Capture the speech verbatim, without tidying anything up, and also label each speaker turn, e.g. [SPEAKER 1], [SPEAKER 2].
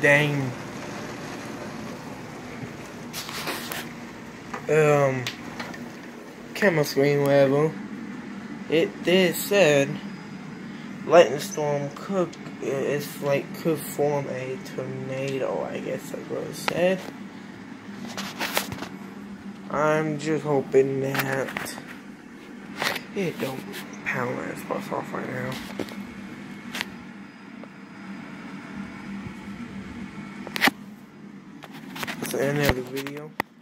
[SPEAKER 1] dang um camera screen, whatever, it did said lightning storm could it's like could form a tornado. I guess that's what it said. I'm just hoping that it don't pound that spot off right now. That's the end of the video.